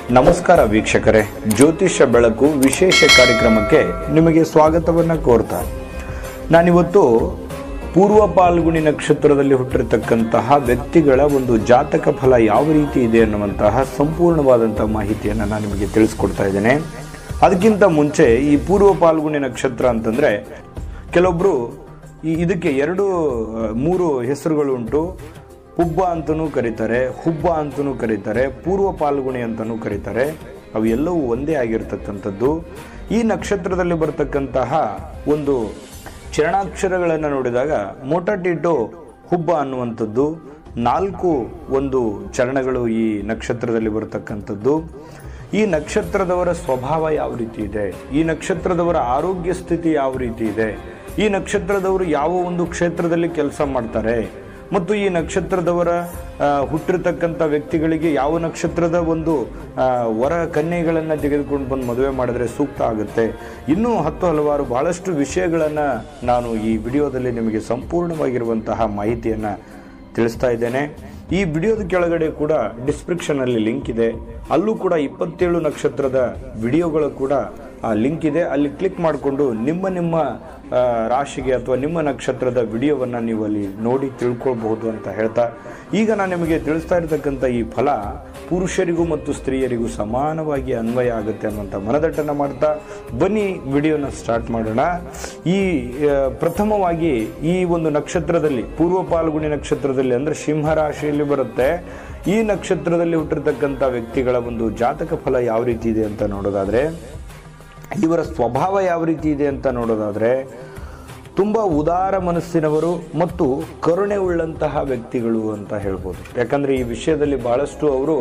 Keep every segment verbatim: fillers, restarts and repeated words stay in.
ನಮಸ್ಕಾರ ವೀಕ್ಷಕರೇ, ಜ್ಯೋತಿಷ್ಯ ಬೆಳಕು ವಿಶೇಷ ಕಾರ್ಯಕ್ರಮಕ್ಕೆ ನಿಮಗೆ ಸ್ವಾಗತವನ್ನು ಕೋರ್ತಾ ನಾನಿವತ್ತು ಪೂರ್ವ ಪಾಲ್ಗುಣಿ ನಕ್ಷತ್ರದಲ್ಲಿ ಹುಟ್ಟಿರತಕ್ಕಂತಹ ವ್ಯಕ್ತಿಗಳ ಒಂದು ಜಾತಕ ಫಲ ಯಾವ ರೀತಿ ಇದೆ ಅನ್ನುವಂತಹ ಸಂಪೂರ್ಣವಾದಂತಹ ಮಾಹಿತಿಯನ್ನು ನಾನು ನಿಮಗೆ ತಿಳಿಸ್ಕೊಡ್ತಾ ಇದ್ದೇನೆ. ಅದಕ್ಕಿಂತ ಮುಂಚೆ ಈ ಪೂರ್ವ ಪಾಲ್ಗುಣಿ ನಕ್ಷತ್ರ ಅಂತಂದ್ರೆ ಕೆಲವೊಬ್ರು ಇದಕ್ಕೆ ಎರಡು ಮೂರು ಹೆಸರುಗಳು ಉಂಟು. ಹುಬ್ಬ ಅಂತನೂ ಕರೀತಾರೆ, ಹುಬ್ಬ ಅಂತನೂ ಕರೀತಾರೆ, ಪೂರ್ವ ಪಾಲ್ಗುಣಿ ಅಂತನೂ ಕರೀತಾರೆ. ಅವು ಎಲ್ಲವೂ ಒಂದೇ ಆಗಿರ್ತಕ್ಕಂಥದ್ದು. ಈ ನಕ್ಷತ್ರದಲ್ಲಿ ಬರ್ತಕ್ಕಂತಹ ಒಂದು ಚರಣಾಕ್ಷರಗಳನ್ನು ನೋಡಿದಾಗ ಮೊಟಟಿಟೋ ಹುಬ್ಬ ಅನ್ನುವಂಥದ್ದು ನಾಲ್ಕು ಒಂದು ಚರಣಗಳು ಈ ನಕ್ಷತ್ರದಲ್ಲಿ ಬರ್ತಕ್ಕಂಥದ್ದು. ಈ ನಕ್ಷತ್ರದವರ ಸ್ವಭಾವ ಯಾವ ರೀತಿ ಇದೆ, ಈ ನಕ್ಷತ್ರದವರ ಆರೋಗ್ಯ ಸ್ಥಿತಿ ಯಾವ ರೀತಿ ಇದೆ, ಈ ನಕ್ಷತ್ರದವರು ಯಾವ ಒಂದು ಕ್ಷೇತ್ರದಲ್ಲಿ ಕೆಲಸ ಮಾಡ್ತಾರೆ ಮತ್ತು ಈ ನಕ್ಷತ್ರದವರ ಹುಟ್ಟಿರ್ತಕ್ಕಂಥ ವ್ಯಕ್ತಿಗಳಿಗೆ ಯಾವ ನಕ್ಷತ್ರದ ಒಂದು ವರ ಕನ್ಯೆಗಳನ್ನು ತೆಗೆದುಕೊಂಡು ಬಂದು ಮದುವೆ ಮಾಡಿದ್ರೆ ಸೂಕ್ತ ಆಗುತ್ತೆ. ಇನ್ನೂ ಹತ್ತು ಹಲವಾರು ಬಹಳಷ್ಟು ವಿಷಯಗಳನ್ನು ನಾನು ಈ ವಿಡಿಯೋದಲ್ಲಿ ನಿಮಗೆ ಸಂಪೂರ್ಣವಾಗಿರುವಂತಹ ಮಾಹಿತಿಯನ್ನು ತಿಳಿಸ್ತಾ ಇದ್ದೇನೆ. ಈ ವಿಡಿಯೋದ ಕೆಳಗಡೆ ಕೂಡ ಡಿಸ್ಕ್ರಿಪ್ಷನಲ್ಲಿ ಲಿಂಕ್ ಇದೆ, ಅಲ್ಲೂ ಕೂಡ ಇಪ್ಪತ್ತೇಳು ನಕ್ಷತ್ರದ ವಿಡಿಯೋಗಳು ಕೂಡ ಆ ಲಿಂಕ್ ಇದೆ. ಅಲ್ಲಿ ಕ್ಲಿಕ್ ಮಾಡಿಕೊಂಡು ನಿಮ್ಮ ನಿಮ್ಮ ರಾಶಿಗೆ ಅಥವಾ ನಿಮ್ಮ ನಕ್ಷತ್ರದ ವಿಡಿಯೋವನ್ನು ನೀವು ಅಲ್ಲಿ ನೋಡಿ ತಿಳ್ಕೊಳ್ಬಹುದು ಅಂತ ಹೇಳ್ತಾ, ಈಗ ನಾನು ನಿಮಗೆ ತಿಳಿಸ್ತಾ ಇರತಕ್ಕಂಥ ಈ ಫಲ ಪುರುಷರಿಗೂ ಮತ್ತು ಸ್ತ್ರೀಯರಿಗೂ ಸಮಾನವಾಗಿ ಅನ್ವಯ ಆಗುತ್ತೆ ಅನ್ನುವಂಥ ಮನದಟ್ಟನ್ನು ಮಾಡ್ತಾ ಬನ್ನಿ ವಿಡಿಯೋನ ಸ್ಟಾರ್ಟ್ ಮಾಡೋಣ. ಈ ಪ್ರಥಮವಾಗಿ ಈ ಒಂದು ನಕ್ಷತ್ರದಲ್ಲಿ ಪೂರ್ವ ಪಾಲ್ಗುಣಿ ನಕ್ಷತ್ರದಲ್ಲಿ ಅಂದರೆ ಸಿಂಹ ರಾಶಿಯಲ್ಲಿ ಬರುತ್ತೆ. ಈ ನಕ್ಷತ್ರದಲ್ಲಿ ಹುಟ್ಟಿರ್ತಕ್ಕಂಥ ವ್ಯಕ್ತಿಗಳ ಒಂದು ಜಾತಕ ಫಲ ಯಾವ ರೀತಿ ಇದೆ ಅಂತ ನೋಡೋದಾದ್ರೆ, ಇವರ ಸ್ವಭಾವ ಯಾವ ರೀತಿ ಇದೆ ಅಂತ ನೋಡೋದಾದ್ರೆ, ತುಂಬ ಉದಾರ ಮನಸ್ಸಿನವರು ಮತ್ತು ಕರುಣೆ ಉಳ್ಳಂತಹ ವ್ಯಕ್ತಿಗಳು ಅಂತ ಹೇಳ್ಬೋದು. ಯಾಕಂದರೆ ಈ ವಿಷಯದಲ್ಲಿ ಬಹಳಷ್ಟು ಅವರು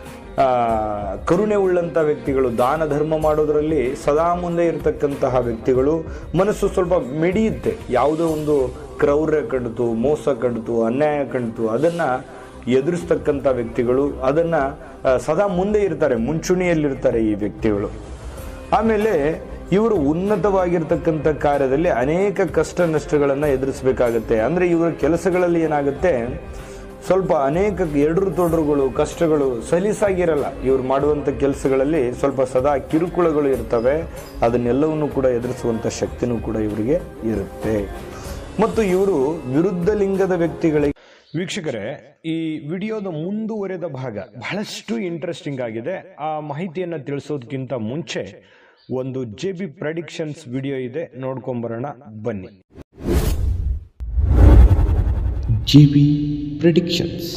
ಕರುಣೆ ಉಳ್ಳಂತಹ ವ್ಯಕ್ತಿಗಳು, ದಾನ ಧರ್ಮ ಮಾಡೋದರಲ್ಲಿ ಸದಾ ಮುಂದೆ ಇರತಕ್ಕಂತಹ ವ್ಯಕ್ತಿಗಳು. ಮನಸ್ಸು ಸ್ವಲ್ಪ ಮಿಡಿಯುತ್ತೆ, ಯಾವುದೋ ಒಂದು ಕ್ರೌರ್ಯ ಕಂಡಿತು, ಮೋಸ ಕಂಡಿತು, ಅನ್ಯಾಯ ಕಂಡಿತು, ಅದನ್ನು ಎದುರಿಸ್ತಕ್ಕಂಥ ವ್ಯಕ್ತಿಗಳು, ಅದನ್ನು ಸದಾ ಮುಂದೆ ಇರ್ತಾರೆ, ಮುಂಚೂಣಿಯಲ್ಲಿರ್ತಾರೆ ಈ ವ್ಯಕ್ತಿಗಳು. ಆಮೇಲೆ ಇವರು ಉನ್ನತವಾಗಿರ್ತಕ್ಕಂಥ ಕಾರ್ಯದಲ್ಲಿ ಅನೇಕ ಕಷ್ಟ ನಷ್ಟಗಳನ್ನು ಎದುರಿಸಬೇಕಾಗತ್ತೆ. ಅಂದರೆ ಇವರ ಕೆಲಸಗಳಲ್ಲಿ ಏನಾಗುತ್ತೆ, ಸ್ವಲ್ಪ ಅನೇಕ ಎಡರು ತೊಡರುಗಳು, ಕಷ್ಟಗಳು ಸಲೀಸಾಗಿರಲ್ಲ. ಇವರು ಮಾಡುವಂಥ ಕೆಲಸಗಳಲ್ಲಿ ಸ್ವಲ್ಪ ಸದಾ ಕಿರುಕುಳಗಳು ಇರ್ತವೆ. ಅದನ್ನೆಲ್ಲವನ್ನು ಕೂಡ ಎದುರಿಸುವಂಥ ಶಕ್ತಿನೂ ಕೂಡ ಇವರಿಗೆ ಇರುತ್ತೆ. ಮತ್ತು ಇವರು ವಿರುದ್ಧ ಲಿಂಗದ ವ್ಯಕ್ತಿಗಳಿಗೆ. ವೀಕ್ಷಕರೇ, ಈ ವಿಡಿಯೋದ ಮುಂದುವರೆದ ಭಾಗ ಬಹಳಷ್ಟು ಇಂಟ್ರೆಸ್ಟಿಂಗ್ ಆಗಿದೆ. ಆ ಮಾಹಿತಿಯನ್ನು ತಿಳಿಸೋದಕ್ಕಿಂತ ಮುಂಚೆ ಒಂದು ಜೆ ಬಿ ಪ್ರೆಡಿಕ್ಷನ್ಸ್ ವಿಡಿಯೋ ಇದೆ, ನೋಡ್ಕೊಂಬರೋಣ ಬನ್ನಿ. J B predictions.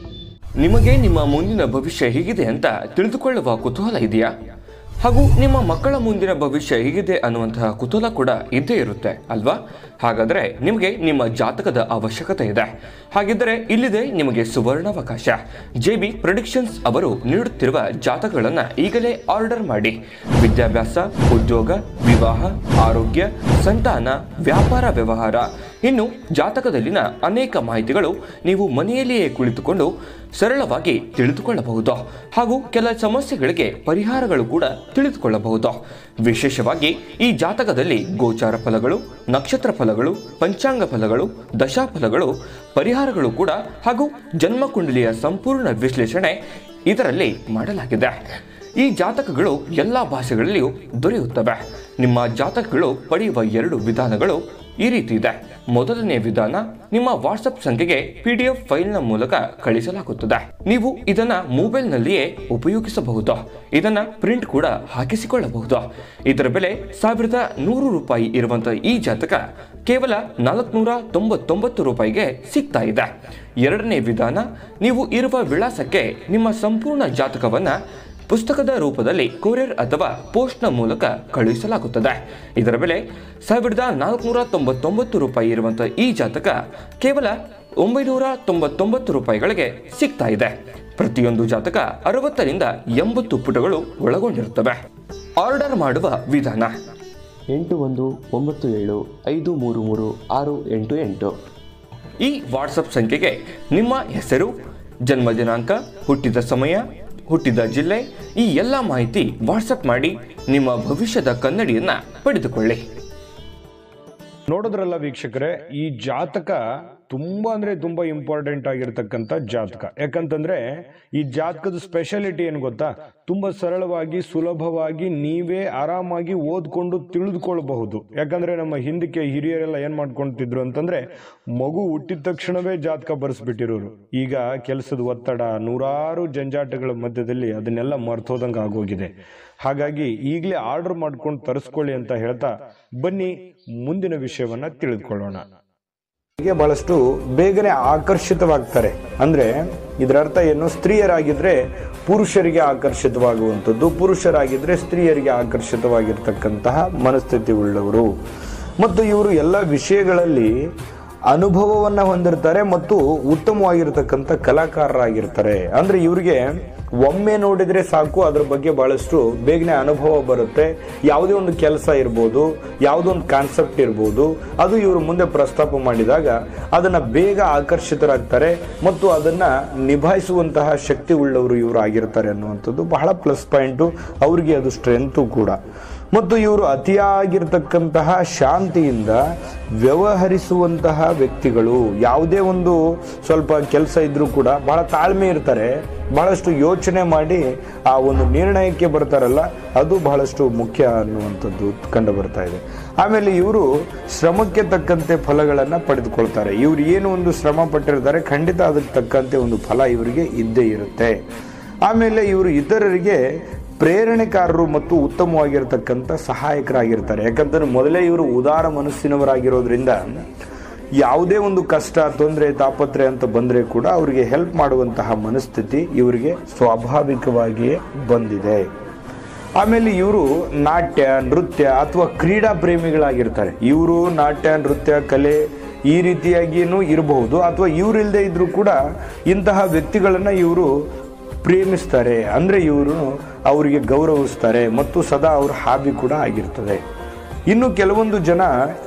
ನಿಮಗೆ ನಿಮ್ಮ ಮುಂದಿನ ಭವಿಷ್ಯ ಹೇಗಿದೆ ಅಂತ ತಿಳಿದುಕೊಳ್ಳುವ ಕುತೂಹಲ ಇದೆಯಾ? ಹಾಗೂ ನಿಮ್ಮ ಮಕ್ಕಳ ಮುಂದಿನ ಭವಿಷ್ಯ ಹೇಗಿದೆ ಅನ್ನುವಂತಹ ಕುತೂಹಲ ಕೂಡ ಇದ್ದೇ ಇರುತ್ತೆ ಅಲ್ವಾ? ಹಾಗಾದರೆ ನಿಮಗೆ ನಿಮ್ಮ ಜಾತಕದ ಅವಶ್ಯಕತೆ ಇದೆ. ಹಾಗಿದ್ದರೆ ಇಲ್ಲಿದೆ ನಿಮಗೆ ಸುವರ್ಣಾವಕಾಶ. ಜೆ ಬಿ ಪ್ರೆಡಿಕ್ಷನ್ಸ್ ಅವರು ನೀಡುತ್ತಿರುವ ಜಾತಕಗಳನ್ನು ಈಗಲೇ ಆರ್ಡರ್ ಮಾಡಿ. ವಿದ್ಯಾಭ್ಯಾಸ, ಉದ್ಯೋಗ, ವಿವಾಹ, ಆರೋಗ್ಯ, ಸಂತಾನ, ವ್ಯಾಪಾರ ವ್ಯವಹಾರ, ಇನ್ನು ಜಾತಕದಲ್ಲಿನ ಅನೇಕ ಮಾಹಿತಿಗಳು ನೀವು ಮನೆಯಲ್ಲಿಯೇ ಕುಳಿತುಕೊಂಡು ಸರಳವಾಗಿ ತಿಳಿದುಕೊಳ್ಳಬಹುದು. ಹಾಗೂ ಕೆಲ ಸಮಸ್ಯೆಗಳಿಗೆ ಪರಿಹಾರಗಳು ಕೂಡ ತಿಳಿದುಕೊಳ್ಳಬಹುದು. ವಿಶೇಷವಾಗಿ ಈ ಜಾತಕದಲ್ಲಿ ಗೋಚಾರ ಫಲಗಳು, ನಕ್ಷತ್ರ ಫಲಗಳು, ಪಂಚಾಂಗ ಫಲಗಳು, ದಶಾಫಲಗಳು, ಪರಿಹಾರಗಳು ಕೂಡ ಹಾಗೂ ಜನ್ಮಕುಂಡಲಿಯ ಸಂಪೂರ್ಣ ವಿಶ್ಲೇಷಣೆ ಇದರಲ್ಲಿ ಮಾಡಲಾಗಿದೆ. ಈ ಜಾತಕಗಳು ಎಲ್ಲ ಭಾಷೆಗಳಲ್ಲಿಯೂ ದೊರೆಯುತ್ತವೆ. ನಿಮ್ಮ ಜಾತಕಗಳು ಪಡೆಯುವ ಎರಡು ವಿಧಾನಗಳು ಈ ರೀತಿ ಇದೆ. ಮೊದಲನೇ ವಿಧಾನ, ನಿಮ್ಮ ವಾಟ್ಸಪ್ ಸಂಖ್ಯೆಗೆ ಪಿ ಡಿ ಎಫ್ ಫೈಲ್ನ ಮೂಲಕ ಕಳಿಸಲಾಗುತ್ತದೆ. ನೀವು ಇದನ್ನ ಮೊಬೈಲ್ನಲ್ಲಿಯೇ ಉಪಯೋಗಿಸಬಹುದು. ಇದನ್ನ ಪ್ರಿಂಟ್ ಕೂಡ ಹಾಕಿಸಿಕೊಳ್ಳಬಹುದು. ಇದರ ಬೆಲೆ ಸಾವಿರದ ನೂರು ರೂಪಾಯಿ ಇರುವಂತಹ ಈ ಜಾತಕ ಕೇವಲ ನಾಲ್ಕುನೂರ ತೊಂಬತ್ತೊಂಬತ್ತು ರೂಪಾಯಿಗೆ ಸಿಗ್ತಾ ಇದೆ. ಎರಡನೇ ವಿಧಾನ, ನೀವು ಇರುವ ವಿಳಾಸಕ್ಕೆ ನಿಮ್ಮ ಸಂಪೂರ್ಣ ಜಾತಕವನ್ನ ಪುಸ್ತಕದ ರೂಪದಲ್ಲಿ ಕೊರಿಯರ್ ಅಥವಾ ಪೋಸ್ಟ್ನ ಮೂಲಕ ಕಳುಹಿಸಲಾಗುತ್ತದೆ. ಇದರ ಬೆಲೆ ಸಾವಿರದ ನಾಲ್ಕುನೂರ ತೊಂಬತ್ತೊಂಬತ್ತು ರೂಪಾಯಿ ಇರುವಂತಹ ಈ ಜಾತಕ ಕೇವಲ ಒಂಬೈನೂರ ತೊಂಬತ್ತೊಂಬತ್ತು ರೂಪಾಯಿಗಳಿಗೆ ಸಿಗ್ತಾ ಇದೆ. ಪ್ರತಿಯೊಂದು ಜಾತಕ ಅರವತ್ತರಿಂದ ಎಂಬತ್ತು ಪುಟಗಳು ಒಳಗೊಂಡಿರುತ್ತವೆ. ಆರ್ಡರ್ ಮಾಡುವ ವಿಧಾನ: ಎಂಟು ಒಂದು ಒಂಬತ್ತು ಏಳು ಐದು ಮೂರು ಮೂರು ಆರು ಎಂಟು ಎಂಟು ಈ ವಾಟ್ಸಪ್ ಸಂಖ್ಯೆಗೆ ನಿಮ್ಮ ಹೆಸರು, ಜನ್ಮ ದಿನಾಂಕ, ಹುಟ್ಟಿದ ಸಮಯ, ಹುಟ್ಟಿದ ಜಿಲ್ಲೆ, ಈ ಎಲ್ಲ ಮಾಹಿತಿ ವಾಟ್ಸಪ್ ಮಾಡಿ ನಿಮ್ಮ ಭವಿಷ್ಯದ ಕನ್ನಡಿಯನ್ನ ಪಡೆದುಕೊಳ್ಳಿ. ನೋಡಿದ್ರಲ್ಲ ವೀಕ್ಷಕರೇ, ಈ ಜಾತಕ ತುಂಬ ಅಂದರೆ ತುಂಬ ಇಂಪಾರ್ಟೆಂಟ್ ಆಗಿರ್ತಕ್ಕಂಥ ಜಾತಕ. ಯಾಕಂತಂದ್ರೆ ಈ ಜಾತಕದ ಸ್ಪೆಷಾಲಿಟಿ ಏನು ಗೊತ್ತಾ, ತುಂಬ ಸರಳವಾಗಿ ಸುಲಭವಾಗಿ ನೀವೇ ಆರಾಮಾಗಿ ಓದ್ಕೊಂಡು ತಿಳಿದುಕೊಳ್ಬಹುದು. ಯಾಕಂದ್ರೆ ನಮ್ಮ ಹಿಂದಕ್ಕೆ ಹಿರಿಯರೆಲ್ಲ ಏನ್ ಮಾಡ್ಕೊಂತಿದ್ರು ಅಂತಂದ್ರೆ ಮಗು ಹುಟ್ಟಿದ ತಕ್ಷಣವೇ ಜಾತಕ ಬರ್ಸ್ಬಿಟ್ಟಿರೋರು. ಈಗ ಕೆಲಸದ ಒತ್ತಡ, ನೂರಾರು ಜಂಜಾಟಗಳ ಮಧ್ಯದಲ್ಲಿ ಅದನ್ನೆಲ್ಲ ಮರ್ತೋದಂಗ ಆಗೋಗಿದೆ. ಹಾಗಾಗಿ ಈಗಲೇ ಆರ್ಡರ್ ಮಾಡ್ಕೊಂಡು ತರಿಸ್ಕೊಳ್ಳಿ ಅಂತ ಹೇಳ್ತಾ ಬನ್ನಿ ಮುಂದಿನ ವಿಷಯವನ್ನ ತಿಳಿದುಕೊಳ್ಳೋಣ. ಹೀಗೆ ಬಹಳಷ್ಟು ಬೇಗನೆ ಆಕರ್ಷಿತವಾಗ್ತಾರೆ. ಅಂದ್ರೆ ಇದರ ಅರ್ಥ ಏನು, ಸ್ತ್ರೀಯರಾಗಿದ್ರೆ ಪುರುಷರಿಗೆ ಆಕರ್ಷಿತವಾಗುವಂಥದ್ದು, ಪುರುಷರಾಗಿದ್ರೆ ಸ್ತ್ರೀಯರಿಗೆ ಆಕರ್ಷಿತವಾಗಿರ್ತಕ್ಕಂತಹ ಮನಸ್ಥಿತಿ ಉಳ್ಳವರು. ಮತ್ತು ಇವರು ಎಲ್ಲ ವಿಷಯಗಳಲ್ಲಿ ಅನುಭವವನ್ನ ಹೊಂದಿರ್ತಾರೆ ಮತ್ತು ಉತ್ತಮವಾಗಿರ್ತಕ್ಕಂಥ ಕಲಾಕಾರರಾಗಿರ್ತಾರೆ. ಅಂದ್ರೆ ಇವರಿಗೆ ಒಮ್ಮೆ ನೋಡಿದ್ರೆ ಸಾಕು, ಅದ್ರ ಬಗ್ಗೆ ಬಹಳಷ್ಟು ಬೇಗನೆ ಅನುಭವ ಬರುತ್ತೆ. ಯಾವುದೇ ಒಂದು ಕೆಲಸ ಇರ್ಬೋದು, ಯಾವುದೋ ಒಂದು ಕಾನ್ಸೆಪ್ಟ್ ಇರ್ಬೋದು, ಅದು ಇವರು ಮುಂದೆ ಪ್ರಸ್ತಾಪ ಮಾಡಿದಾಗ ಅದನ್ನ ಬೇಗ ಆಕರ್ಷಿತರಾಗ್ತಾರೆ ಮತ್ತು ಅದನ್ನ ನಿಭಾಯಿಸುವಂತಹ ಶಕ್ತಿ ಉಳ್ಳವರು ಇವರು ಆಗಿರ್ತಾರೆ ಅನ್ನುವಂಥದ್ದು ಬಹಳ ಪ್ಲಸ್ ಪಾಯಿಂಟು. ಅವ್ರಿಗೆ ಅದು ಸ್ಟ್ರೆಂತು ಕೂಡ. ಮತ್ತು ಇವರು ಅತಿಯಾಗಿರ್ತಕ್ಕಂತಹ ಶಾಂತಿಯಿಂದ ವ್ಯವಹರಿಸುವಂತಹ ವ್ಯಕ್ತಿಗಳು. ಯಾವುದೇ ಒಂದು ಸ್ವಲ್ಪ ಕೆಲಸ ಇದ್ರೂ ಕೂಡ ಬಹಳ ತಾಳ್ಮೆ ಇರ್ತಾರೆ, ಬಹಳಷ್ಟು ಯೋಚನೆ ಮಾಡಿ ಆ ಒಂದು ನಿರ್ಣಯಕ್ಕೆ ಬರ್ತಾರಲ್ಲ, ಅದು ಬಹಳಷ್ಟು ಮುಖ್ಯ ಅನ್ನುವಂಥದ್ದು ಕಂಡು ಬರ್ತಾ ಇದೆ. ಆಮೇಲೆ ಇವರು ಶ್ರಮಕ್ಕೆ ತಕ್ಕಂತೆ ಫಲಗಳನ್ನು ಪಡೆದುಕೊಳ್ತಾರೆ. ಇವರು ಏನು ಒಂದು ಶ್ರಮ ಪಟ್ಟಿರ್ತಾರೆ, ಖಂಡಿತ ಅದಕ್ಕೆ ತಕ್ಕಂತೆ ಒಂದು ಫಲ ಇವರಿಗೆ ಇದ್ದೇ ಇರುತ್ತೆ. ಆಮೇಲೆ ಇವರು ಇತರರಿಗೆ ಪ್ರೇರಣೆಕಾರರು ಮತ್ತು ಉತ್ತಮವಾಗಿರ್ತಕ್ಕಂಥ ಸಹಾಯಕರಾಗಿರ್ತಾರೆ. ಯಾಕಂತಂದ್ರೆ ಮೊದಲೇ ಇವರು ಉದಾರ ಮನಸ್ಸಿನವರಾಗಿರೋದ್ರಿಂದ ಯಾವುದೇ ಒಂದು ಕಷ್ಟ, ತೊಂದರೆ, ತಾಪತ್ರೆ ಅಂತ ಬಂದರೆ ಕೂಡ ಅವರಿಗೆ ಹೆಲ್ಪ್ ಮಾಡುವಂತಹ ಮನಸ್ಥಿತಿ ಇವರಿಗೆ ಸ್ವಾಭಾವಿಕವಾಗಿಯೇ ಬಂದಿದೆ. ಆಮೇಲೆ ಇವರು ನಾಟ್ಯ, ನೃತ್ಯ ಅಥವಾ ಕ್ರೀಡಾ ಪ್ರೇಮಿಗಳಾಗಿರ್ತಾರೆ. ಇವರು ನಾಟ್ಯ, ನೃತ್ಯ, ಕಲೆ ಈ ರೀತಿಯಾಗಿಯೂ ಇರಬಹುದು, ಅಥವಾ ಇವರಿಲ್ಲದೆ ಇದ್ರೂ ಕೂಡ ಇಂತಹ ವ್ಯಕ್ತಿಗಳನ್ನ ಇವರು ಪ್ರೇಮಿಸ್ತಾರೆ. ಅಂದ್ರೆ ಇವರು ಅವರಿಗೆ ಗೌರವಿಸ್ತಾರೆ ಮತ್ತು ಸದಾ ಅವ್ರ ಹಾಬಿ ಕೂಡ ಆಗಿರ್ತದೆ. ಇನ್ನು ಕೆಲವೊಂದು ಜನ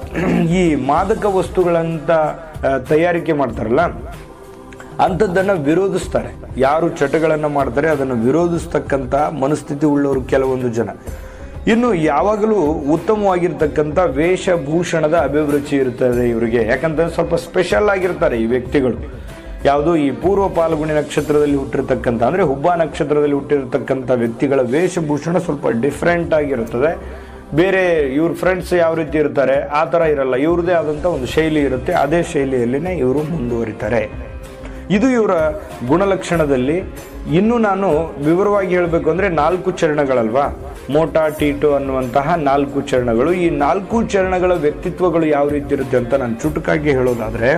ಈ ಮಾದಕ ವಸ್ತುಗಳಂತ ತಯಾರಿಕೆ ಮಾಡ್ತಾರಲ್ಲ, ಅಂಥದ್ದನ್ನು ವಿರೋಧಿಸ್ತಾರೆ. ಯಾರು ಚಟಗಳನ್ನು ಮಾಡ್ತಾರೆ ಅದನ್ನು ವಿರೋಧಿಸ್ತಕ್ಕಂಥ ಮನಸ್ಥಿತಿ ಉಳ್ಳವರು ಕೆಲವೊಂದು ಜನ. ಇನ್ನು ಯಾವಾಗಲೂ ಉತ್ತಮವಾಗಿರ್ತಕ್ಕಂಥ ವೇಷಭೂಷಣದ ಅಭಿರುಚಿ ಇರ್ತದೆ ಇವರಿಗೆ. ಯಾಕಂತಂದ್ರೆ ಸ್ವಲ್ಪ ಸ್ಪೆಷಲ್ ಆಗಿರ್ತಾರೆ ಈ ವ್ಯಕ್ತಿಗಳು. ಯಾವುದು ಈ ಪೂರ್ವ ಪಾಲ್ಗುಣಿ ನಕ್ಷತ್ರದಲ್ಲಿ ಹುಟ್ಟಿರ್ತಕ್ಕಂಥ ಅಂದ್ರೆ ಹುಬ್ಬ ನಕ್ಷತ್ರದಲ್ಲಿ ಹುಟ್ಟಿರ್ತಕ್ಕಂಥ ವ್ಯಕ್ತಿಗಳ ವೇಷಭೂಷಣ ಸ್ವಲ್ಪ ಡಿಫ್ರೆಂಟ್ ಆಗಿರುತ್ತದೆ. ಬೇರೆ ಇವ್ರ ಫ್ರೆಂಡ್ಸ್ ಯಾವ ರೀತಿ ಇರ್ತಾರೆ ಆ ಥರ ಇರಲ್ಲ, ಇವ್ರದೇ ಆದಂಥ ಒಂದು ಶೈಲಿ ಇರುತ್ತೆ. ಅದೇ ಶೈಲಿಯಲ್ಲಿನೇ ಇವರು ಮುಂದುವರಿತಾರೆ. ಇದು ಇವರ ಗುಣಲಕ್ಷಣದಲ್ಲಿ. ಇನ್ನು ನಾನು ವಿವರವಾಗಿ ಹೇಳಬೇಕು ಅಂದ್ರೆ ನಾಲ್ಕು ಚರಣಗಳಲ್ವಾ, ಮೋಟಾ, ಟೀಟೋ ಅನ್ನುವಂತಹ ನಾಲ್ಕು ಚರಣಗಳು. ಈ ನಾಲ್ಕು ಚರಣಗಳ ವ್ಯಕ್ತಿತ್ವಗಳು ಯಾವ ರೀತಿ ಇರುತ್ತೆ ಅಂತ ನಾನು ಚುಟುಕಾಗಿ ಹೇಳೋದಾದ್ರೆ,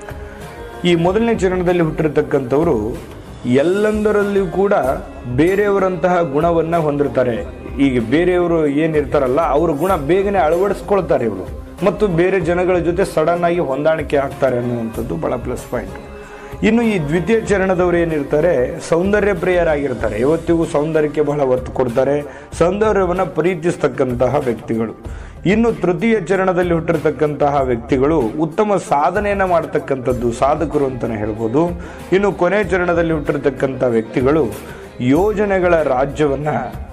ಈ ಮೊದಲನೇ ಚರಣದಲ್ಲಿ ಹುಟ್ಟಿರ್ತಕ್ಕಂಥವ್ರು ಎಲ್ಲಂದರಲ್ಲಿಯೂ ಕೂಡ ಬೇರೆಯವರಂತಹ ಗುಣವನ್ನ ಹೊಂದಿರ್ತಾರೆ. ಈಗ ಬೇರೆಯವರು ಏನಿರ್ತಾರಲ್ಲ ಅವ್ರ ಗುಣ ಬೇಗನೆ ಅಳವಡಿಸ್ಕೊಳ್ತಾರೆ ಇವರು, ಮತ್ತು ಬೇರೆ ಜನಗಳ ಜೊತೆ ಸಡನ್ ಆಗಿ ಹೊಂದಾಣಿಕೆ ಆಗ್ತಾರೆ ಅನ್ನುವಂಥದ್ದು ಬಹಳ ಪ್ಲಸ್ ಪಾಯಿಂಟ್. ಇನ್ನು ಈ ದ್ವಿತೀಯ ಚರಣದವರು ಏನಿರ್ತಾರೆ ಸೌಂದರ್ಯ ಪ್ರಿಯರಾಗಿರ್ತಾರೆ. ಇವತ್ತಿಗೂ ಸೌಂದರ್ಯಕ್ಕೆ ಬಹಳ ಒತ್ತು ಕೊಡ್ತಾರೆ, ಸೌಂದರ್ಯವನ್ನ ಪ್ರೀತಿಸ್ತಕ್ಕಂತಹ ವ್ಯಕ್ತಿಗಳು. ಇನ್ನು ತೃತೀಯ ಚರಣದಲ್ಲಿ ಹುಟ್ಟಿರ್ತಕ್ಕಂತಹ ವ್ಯಕ್ತಿಗಳು ಉತ್ತಮ ಸಾಧನೆಯನ್ನ ಮಾಡ್ತಕ್ಕಂಥದ್ದು, ಸಾಧಕರು ಅಂತಾನೆ ಹೇಳ್ಬೋದು. ಇನ್ನು ಕೊನೆ ಚರಣದಲ್ಲಿ ಹುಟ್ಟಿರ್ತಕ್ಕಂಥ ವ್ಯಕ್ತಿಗಳು ಯೋಜನೆಗಳ ರಾಜ್ಯವನ್ನ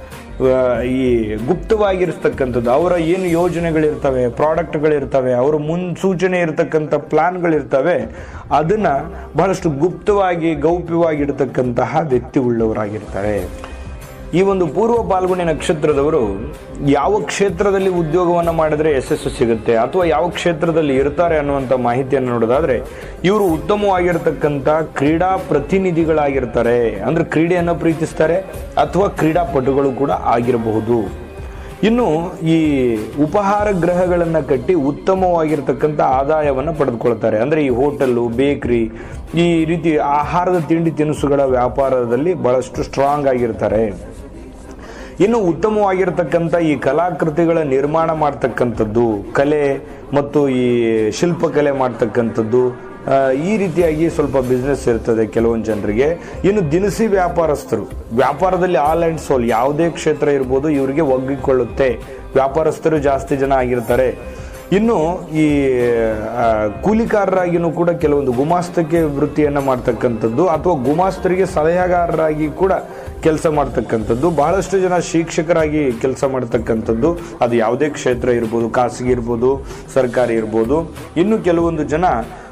ಈ ಗುಪ್ತವಾಗಿರ್ತಕ್ಕಂಥದ್ದು. ಅವರ ಏನು ಯೋಜನೆಗಳಿರ್ತವೆ, ಪ್ರಾಡಕ್ಟ್ಗಳಿರ್ತವೆ, ಅವರ ಮುನ್ಸೂಚನೆ ಇರತಕ್ಕಂಥ ಪ್ಲಾನ್ಗಳಿರ್ತವೆ, ಅದನ್ನ ಬಹಳಷ್ಟು ಗುಪ್ತವಾಗಿ ಗೌಪ್ಯವಾಗಿರ್ತಕ್ಕಂತಹ ವ್ಯಕ್ತಿ ಉಳ್ಳವರಾಗಿರ್ತಾರೆ. ಈ ಒಂದು ಪೂರ್ವ ಪಾಲ್ಗುಣಿ ನಕ್ಷತ್ರದವರು ಯಾವ ಕ್ಷೇತ್ರದಲ್ಲಿ ಉದ್ಯೋಗವನ್ನು ಮಾಡಿದ್ರೆ ಯಶಸ್ಸು ಸಿಗುತ್ತೆ ಅಥವಾ ಯಾವ ಕ್ಷೇತ್ರದಲ್ಲಿ ಇರ್ತಾರೆ ಅನ್ನುವಂಥ ಮಾಹಿತಿಯನ್ನು ನೋಡೋದಾದ್ರೆ, ಇವರು ಉತ್ತಮವಾಗಿರ್ತಕ್ಕಂಥ ಕ್ರೀಡಾ ಪ್ರತಿನಿಧಿಗಳಾಗಿರ್ತಾರೆ. ಅಂದ್ರೆ ಕ್ರೀಡೆಯನ್ನು ಪ್ರೀತಿಸ್ತಾರೆ ಅಥವಾ ಕ್ರೀಡಾಪಟುಗಳು ಕೂಡ ಆಗಿರಬಹುದು. ಇನ್ನು ಈ ಉಪಹಾರ ಗೃಹಗಳನ್ನು ಕಟ್ಟಿ ಉತ್ತಮವಾಗಿರ್ತಕ್ಕಂಥ ಆದಾಯವನ್ನು ಪಡೆದುಕೊಳ್ತಾರೆ. ಅಂದ್ರೆ ಈ ಹೋಟೆಲ್ಲು, ಬೇಕರಿ, ಈ ರೀತಿ ಆಹಾರದ ತಿಂಡಿ ತಿನಿಸುಗಳ ವ್ಯಾಪಾರದಲ್ಲಿ ಬಹಳಷ್ಟು ಸ್ಟ್ರಾಂಗ್ ಆಗಿರ್ತಾರೆ. ಇನ್ನು ಉತ್ತಮವಾಗಿರ್ತಕ್ಕಂಥ ಈ ಕಲಾಕೃತಿಗಳ ನಿರ್ಮಾಣ ಮಾಡ್ತಕ್ಕಂಥದ್ದು, ಕಲೆ ಮತ್ತು ಈ ಶಿಲ್ಪಕಲೆ ಮಾಡ್ತಕ್ಕಂಥದ್ದು, ಈ ರೀತಿಯಾಗಿ ಸ್ವಲ್ಪ ಬಿಸ್ನೆಸ್ ಇರ್ತದೆ ಕೆಲವೊಂದು ಜನರಿಗೆ. ಇನ್ನು ದಿನಸಿ ವ್ಯಾಪಾರಸ್ಥರು, ವ್ಯಾಪಾರದಲ್ಲಿ ಆಲ್ ಆ್ಯಂಡ್ ಸೋಲ್ ಯಾವುದೇ ಕ್ಷೇತ್ರ ಇರ್ಬೋದು ಇವರಿಗೆ ಒಗ್ಗಿಕೊಳ್ಳುತ್ತೆ. ವ್ಯಾಪಾರಸ್ಥರು ಜಾಸ್ತಿ ಜನ ಆಗಿರ್ತಾರೆ. ಇನ್ನು ಈ ಕೂಲಿಕಾರರಾಗಿನೂ ಕೂಡ ಕೆಲವೊಂದು ಗುಮಾಸ್ತಕ್ಕೆ ವೃತ್ತಿಯನ್ನ ಮಾಡ್ತಕ್ಕಂಥದ್ದು ಅಥವಾ ಗುಮಾಸ್ತರಿಗೆ ಸಲಹೆಗಾರರಾಗಿ ಕೂಡ ಕೆಲಸ ಮಾಡ್ತಕ್ಕಂಥದ್ದು, ಬಹಳಷ್ಟು ಜನ ಶಿಕ್ಷಕರಾಗಿ ಕೆಲಸ ಮಾಡ್ತಕ್ಕಂಥದ್ದು. ಅದು ಯಾವುದೇ ಕ್ಷೇತ್ರ ಇರ್ಬೋದು, ಖಾಸಗಿ ಇರ್ಬೋದು, ಸರ್ಕಾರಿ ಇರ್ಬೋದು. ಇನ್ನು ಕೆಲವೊಂದು ಜನ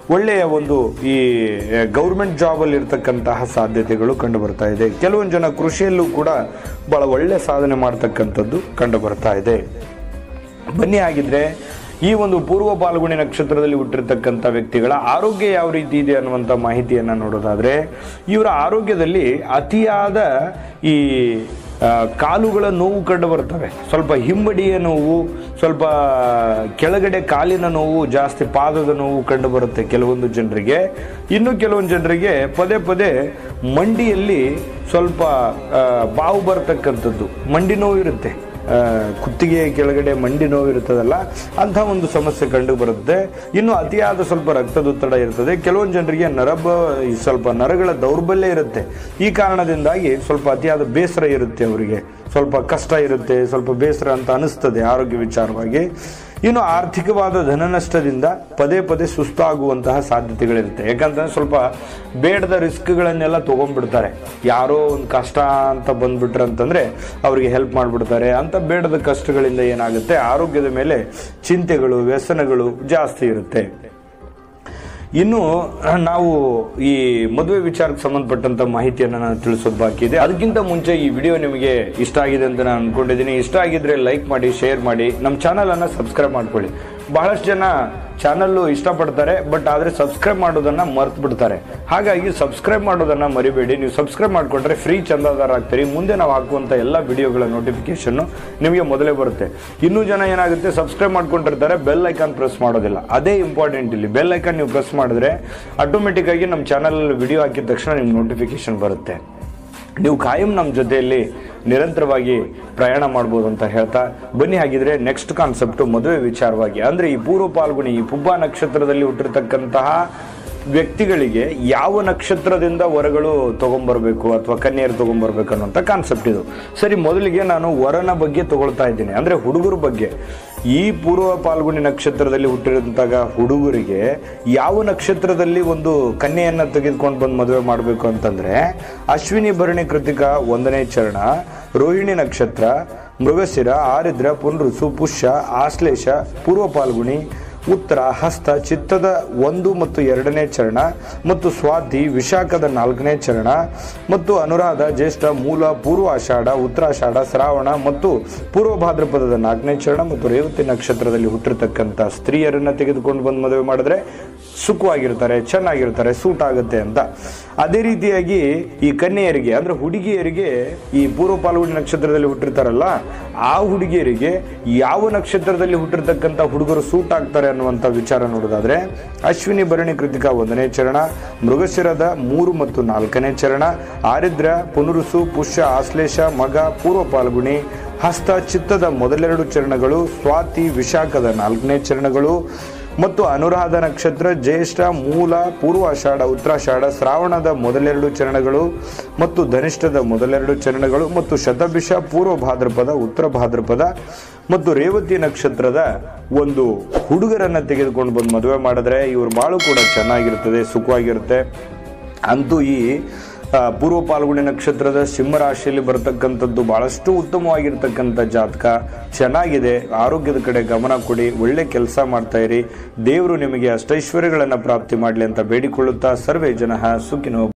ಒಳ್ಳೆಯ ಒಂದು ಈ ಗೌರ್ಮೆಂಟ್ ಜಾಬಲ್ಲಿ ಇರ್ತಕ್ಕಂತಹ ಸಾಧ್ಯತೆಗಳು ಕಂಡು ಬರ್ತಾ ಇದೆ. ಕೆಲವೊಂದು ಜನ ಕೃಷಿಯಲ್ಲೂ ಕೂಡ ಬಹಳ ಒಳ್ಳೆ ಸಾಧನೆ ಮಾಡ್ತಕ್ಕಂಥದ್ದು ಕಂಡು ಬರ್ತಾ ಇದೆ. ಬನ್ನಿ, ಆಗಿದ್ರೆ ಈ ಒಂದು ಪೂರ್ವ ಪಾಲ್ಗುಣಿ ನಕ್ಷತ್ರದಲ್ಲಿ ಹುಟ್ಟಿರ್ತಕ್ಕಂಥ ವ್ಯಕ್ತಿಗಳ ಆರೋಗ್ಯ ಯಾವ ರೀತಿ ಇದೆ ಅನ್ನುವಂಥ ಮಾಹಿತಿಯನ್ನು ನೋಡೋದಾದರೆ, ಇವರ ಆರೋಗ್ಯದಲ್ಲಿ ಅತಿಯಾದ ಈ ಕಾಲುಗಳ ನೋವು ಕಂಡು ಬರ್ತವೆ. ಸ್ವಲ್ಪ ಹಿಂಬಡಿಯ ನೋವು, ಸ್ವಲ್ಪ ಕೆಳಗಡೆ ಕಾಲಿನ ನೋವು, ಜಾಸ್ತಿ ಪಾದದ ನೋವು ಕಂಡು ಬರುತ್ತೆ ಕೆಲವೊಂದು ಜನರಿಗೆ. ಇನ್ನು ಕೆಲವೊಂದು ಜನರಿಗೆ ಪದೇ ಪದೇ ಮಂಡಿಯಲ್ಲಿ ಸ್ವಲ್ಪ ಬಾವು ಬರ್ತಕ್ಕಂಥದ್ದು, ಮಂಡಿ ನೋವು ಇರುತ್ತೆ, ಕುತ್ತಿಗೆ ಕೆಳಗಡೆ ಮಂಡಿ ನೋವು ಇರುತ್ತದಲ್ಲ, ಅಂಥ ಒಂದು ಸಮಸ್ಯೆ ಕಂಡು ಬರುತ್ತೆ. ಇನ್ನು ಅತಿಯಾದ ಸ್ವಲ್ಪ ರಕ್ತದೊತ್ತಡ ಇರ್ತದೆ. ಕೆಲವೊಂದು ಜನರಿಗೆ ನರಬ ಸ್ವಲ್ಪ ನರಗಳ ದೌರ್ಬಲ್ಯ ಇರುತ್ತೆ. ಈ ಕಾರಣದಿಂದಾಗಿ ಸ್ವಲ್ಪ ಅತಿಯಾದ ಬೇಸರ ಇರುತ್ತೆ, ಅವರಿಗೆ ಸ್ವಲ್ಪ ಕಷ್ಟ ಇರುತ್ತೆ, ಸ್ವಲ್ಪ ಬೇಸರ ಅಂತ ಅನಿಸ್ತದೆ ಆರೋಗ್ಯ ವಿಚಾರವಾಗಿ. ಇನ್ನು ಆರ್ಥಿಕವಾದ ಧನ ನಷ್ಟದಿಂದ ಪದೇ ಪದೇ ಸುಸ್ತಾಗುವಂತಹ ಸಾಧ್ಯತೆಗಳಿರುತ್ತೆ. ಯಾಕಂತಂದ್ರೆ ಸ್ವಲ್ಪ ಬೇಡದ ರಿಸ್ಕ್ಗಳನ್ನೆಲ್ಲ ತೊಗೊಂಡ್ಬಿಡ್ತಾರೆ. ಯಾರೋ ಒಂದು ಕಷ್ಟ ಅಂತ ಬಂದ್ಬಿಟ್ರೆ ಅಂತಂದರೆ ಅವರಿಗೆ ಹೆಲ್ಪ್ ಮಾಡಿಬಿಡ್ತಾರೆ. ಅಂತ ಬೇಡದ ಕಷ್ಟಗಳಿಂದ ಏನಾಗುತ್ತೆ, ಆರೋಗ್ಯದ ಮೇಲೆ ಚಿಂತೆಗಳು, ವ್ಯಸನಗಳು ಜಾಸ್ತಿ ಇರುತ್ತೆ. ಇನ್ನು ನಾವು ಈ ಮದುವೆ ವಿಚಾರಕ್ಕೆ ಸಂಬಂಧಪಟ್ಟಂತ ಮಾಹಿತಿಯನ್ನು ನಾನು ತಿಳಿಸೋದು ಬಾಕಿ ಇದೆ. ಅದಕ್ಕಿಂತ ಮುಂಚೆ ಈ ವಿಡಿಯೋ ನಿಮಗೆ ಇಷ್ಟ ಆಗಿದೆ ಅಂತ ನಾನು ಅನ್ಕೊಂಡಿದ್ದೀನಿ. ಇಷ್ಟ ಆಗಿದ್ರೆ ಲೈಕ್ ಮಾಡಿ, ಶೇರ್ ಮಾಡಿ, ನಮ್ಮ ಚಾನಲ್ ಅನ್ನ ಸಬ್ಸ್ಕ್ರೈಬ್ ಮಾಡ್ಕೊಳ್ಳಿ. ಬಹಳಷ್ಟು ಜನ ಚಾನಲ್ಲು ಇಷ್ಟಪಡ್ತಾರೆ, ಬಟ್ ಆದರೆ ಸಬ್ಸ್ಕ್ರೈಬ್ ಮಾಡೋದನ್ನ ಮರ್ತು ಬಿಡ್ತಾರೆ. ಹಾಗಾಗಿ ಸಬ್ಸ್ಕ್ರೈಬ್ ಮಾಡೋದನ್ನ ಮರಿಬೇಡಿ. ನೀವು ಸಬ್ಸ್ಕ್ರೈಬ್ ಮಾಡಿಕೊಂಡ್ರೆ ಫ್ರೀ ಚಂದಾದಾರ ಆಗ್ತೀರಿ. ಮುಂದೆ ನಾವು ಹಾಕುವಂಥ ಎಲ್ಲ ವಿಡಿಯೋಗಳ ನೋಟಿಫಿಕೇಶನ್ ನಿಮಗೆ ಮೊದಲೇ ಬರುತ್ತೆ. ಇನ್ನೂ ಜನ ಏನಾಗುತ್ತೆ, ಸಬ್ಸ್ಕ್ರೈಬ್ ಮಾಡ್ಕೊಂಡಿರ್ತಾರೆ, ಬೆಲ್ ಐಕಾನ್ ಪ್ರೆಸ್ ಮಾಡೋದಿಲ್ಲ. ಅದೇ ಇಂಪಾರ್ಟೆಂಟ್ ಇಲ್ಲಿ. ಬೆಲ್ ಐಕಾನ್ ನೀವು ಪ್ರೆಸ್ ಮಾಡಿದ್ರೆ ಆಟೋಮೆಟಿಕ್ ಆಗಿ ನಮ್ಮ ಚಾನಲ್ ವಿಡಿಯೋ ಹಾಕಿದ ತಕ್ಷಣ ನಿಮ್ಗೆ ನೋಟಿಫಿಕೇಶನ್ ಬರುತ್ತೆ. ನೀವು ಕಾಯಂ ನಮ್ಮ ಜೊತೆಯಲ್ಲಿ ನಿರಂತರವಾಗಿ ಪ್ರಯಾಣ ಮಾಡ್ಬೋದು ಅಂತ ಹೇಳ್ತಾ, ಬನ್ನಿ ಹಾಗಿದ್ರೆ ನೆಕ್ಸ್ಟ್ ಕಾನ್ಸೆಪ್ಟ್ ಮದುವೆ ವಿಚಾರವಾಗಿ. ಅಂದ್ರೆ ಈ ಪೂರ್ವ ಪಾಲ್ಗುಣಿ, ಈ ಪುಬ್ಬ ನಕ್ಷತ್ರದಲ್ಲಿ ಹುಟ್ಟಿರ್ತಕ್ಕಂತಹ ವ್ಯಕ್ತಿಗಳಿಗೆ ಯಾವ ನಕ್ಷತ್ರದಿಂದ ವರಗಳು ತಗೊಂಡ್ಬರ್ಬೇಕು ಅಥವಾ ಕನ್ಯೆಯರು ತಗೊಂಡ್ಬರ್ಬೇಕು ಅನ್ನುವಂಥ ಕಾನ್ಸೆಪ್ಟ್ ಇದು. ಸರಿ, ಮೊದಲಿಗೆ ನಾನು ವರನ ಬಗ್ಗೆ ತಗೊಳ್ತಾ ಇದ್ದೀನಿ, ಅಂದ್ರೆ ಹುಡುಗರ ಬಗ್ಗೆ. ಈ ಪೂರ್ವ ಪಾಲ್ಗುಣಿ ನಕ್ಷತ್ರದಲ್ಲಿ ಹುಟ್ಟಿರಂತಹ ಹುಡುಗರಿಗೆ ಯಾವ ನಕ್ಷತ್ರದಲ್ಲಿ ಒಂದು ಕನ್ಯೆಯನ್ನ ತೆಗೆದುಕೊಂಡು ಬಂದು ಮದುವೆ ಮಾಡಬೇಕು ಅಂತಂದ್ರೆ, ಅಶ್ವಿನಿ ಭರಣಿ ಕೃತಿಕಾ ಒಂದನೇ ಚರಣ, ರೋಹಿಣಿ ನಕ್ಷತ್ರ, ಮೃಗಶಿರ, ಆರಿದ್ರ, ಪುನರುಸು, ಪುಷ್ಯ, ಆಶ್ಲೇಷ, ಪೂರ್ವ ಪಾಲ್ಗುಣಿ, ಉತ್ತರ, ಹಸ್ತ, ಚಿತ್ತದ ಒಂದು ಮತ್ತು ಎರಡನೇ ಚರಣ ಮತ್ತು ಸ್ವಾತಿ, ವಿಶಾಖದ ನಾಲ್ಕನೇ ಚರಣ ಮತ್ತು ಅನುರಾಧ, ಜ್ಯೇಷ್ಠ, ಮೂಲ, ಪೂರ್ವಾಷಾಢ, ಉತ್ತರಾಷಾಢ, ಶ್ರಾವಣ ಮತ್ತು ಪೂರ್ವ ಭಾದ್ರಪದದ ನಾಲ್ಕನೇ ಚರಣ ಮತ್ತು ರೇವತಿ ನಕ್ಷತ್ರದಲ್ಲಿ ಹುಟ್ಟಿರ್ತಕ್ಕಂಥ ಸ್ತ್ರೀಯರನ್ನ ತೆಗೆದುಕೊಂಡು ಬಂದು ಮದುವೆ ಮಾಡಿದ್ರೆ ಸುಖವಾಗಿರ್ತಾರೆ, ಚೆನ್ನಾಗಿರ್ತಾರೆ, ಸೂಟ್ ಆಗುತ್ತೆ ಅಂತ. ಅದೇ ರೀತಿಯಾಗಿ ಈ ಕನ್ಯೆಯರಿಗೆ ಅಂದ್ರೆ ಹುಡುಗಿಯರಿಗೆ ಈ ಪೂರ್ವ ಪಾಲ್ಗುಣಿ ನಕ್ಷತ್ರದಲ್ಲಿ ಹುಟ್ಟಿರ್ತಾರಲ್ಲ, ಆ ಹುಡುಗಿಯರಿಗೆ ಯಾವ ನಕ್ಷತ್ರದಲ್ಲಿ ಹುಟ್ಟಿರ್ತಕ್ಕಂಥ ಹುಡುಗರು ಸೂಟ್ ಆಗ್ತಾರೆ ಅನ್ನುವಂಥ ವಿಚಾರ ನೋಡೋದಾದ್ರೆ, ಅಶ್ವಿನಿ ಭರಣಿ ಕೃತಿಕಾ ಒಂದನೇ ಚರಣ, ಮೃಗಶಿರದ ಮೂರು ಮತ್ತು ನಾಲ್ಕನೇ ಚರಣ, ಆರಿದ್ರ, ಪುನರುಸು, ಪುಷ್ಯ, ಆಶ್ಲೇಷ, ಮಗ, ಪೂರ್ವ ಪಾಲ್ಗುಣಿ, ಹಸ್ತ, ಚಿತ್ತದ ಮೊದಲೆರಡು ಚರಣಗಳು, ಸ್ವಾತಿ, ವಿಶಾಖದ ನಾಲ್ಕನೇ ಚರಣಗಳು ಮತ್ತು ಅನುರಾಧ ನಕ್ಷತ್ರ, ಜ್ಯೇಷ್ಠ, ಮೂಲ, ಪೂರ್ವಾಷಾಢ, ಉತ್ತರಾಷಾಢ, ಶ್ರಾವಣದ ಮೊದಲೆರಡು ಚರಣಗಳು ಮತ್ತು ಧನಿಷ್ಠದ ಮೊದಲೆರಡು ಚರಣಗಳು ಮತ್ತು ಶತಭಿಷ, ಪೂರ್ವ ಭಾದ್ರಪದ, ಉತ್ತರ ಭಾದ್ರಪದ ಮತ್ತು ರೇವತಿ ನಕ್ಷತ್ರದ ಒಂದು ಹುಡುಗರನ್ನ ತೆಗೆದುಕೊಂಡು ಬಂದು ಮದುವೆ ಮಾಡಿದ್ರೆ ಇವ್ರ ಬಾಳು ಕೂಡ ಚೆನ್ನಾಗಿರ್ತದೆ, ಸುಖವಾಗಿರುತ್ತೆ. ಅಂತೂ ಈ ಪೂರ್ವ ಪಾಲ್ಗುಣಿ ನಕ್ಷತ್ರದ ಸಿಂಹರಾಶಿಯಲ್ಲಿ ಬರತಕ್ಕಂಥದ್ದು ಬಹಳಷ್ಟು ಉತ್ತಮವಾಗಿರ್ತಕ್ಕಂಥ ಜಾತಕ, ಚೆನ್ನಾಗಿದೆ. ಆರೋಗ್ಯದ ಕಡೆ ಗಮನ ಕೊಡಿ, ಒಳ್ಳೆ ಕೆಲಸ ಮಾಡ್ತಾ ಇರಿ. ದೇವರು ನಿಮಗೆ ಅಷ್ಟೈಶ್ವರ್ಯಗಳನ್ನು ಪ್ರಾಪ್ತಿ ಮಾಡಲಿ ಅಂತ ಬೇಡಿಕೊಳ್ಳುತ್ತಾ, ಸರ್ವೇ ಜನಃ ಸುಖಿನೋ